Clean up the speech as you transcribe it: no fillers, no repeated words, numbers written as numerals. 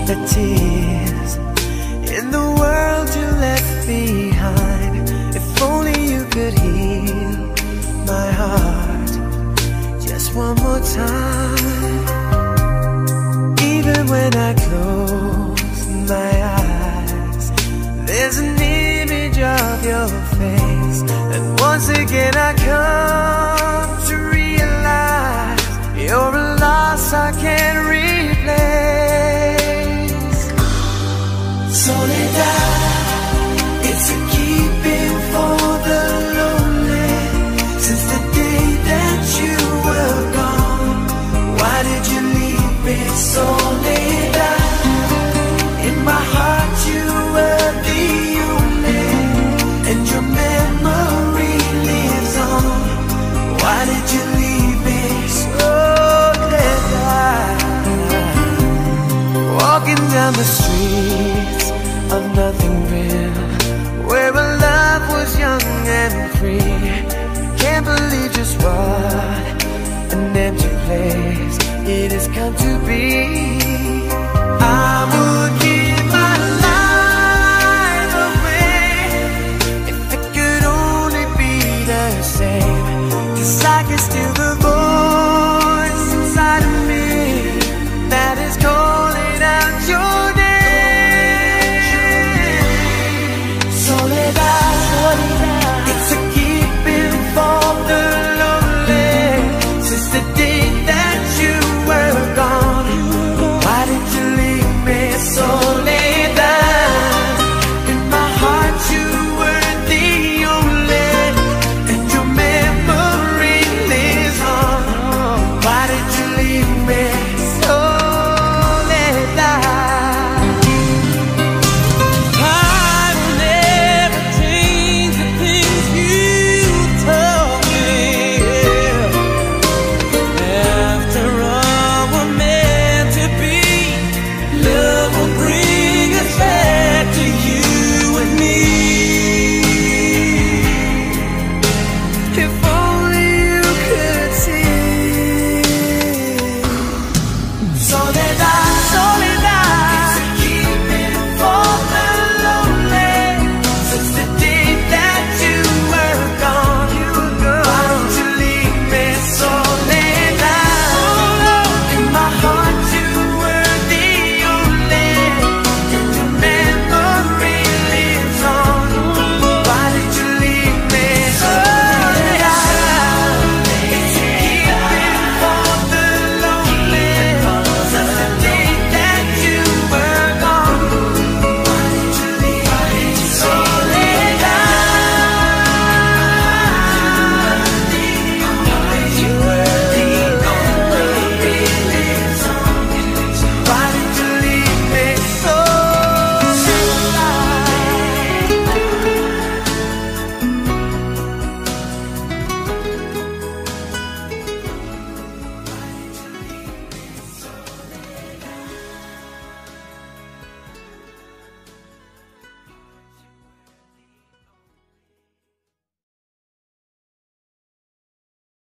the tears in the world you left behind. If only you could heal my heart just one more time. Even when I close my eyes, there's an image of your face, and once again I come to realize you're a loss I can't replace. Soledad, it's a keeping for the lonely. Since the day that you were gone, why did you leave me? Soledad, in my heart you were the only, and your memory lives on. Why did you leave me? Soledad, walking down the streets of nothing real, where our love was young and free. Can't believe just what an empty place it has come to be.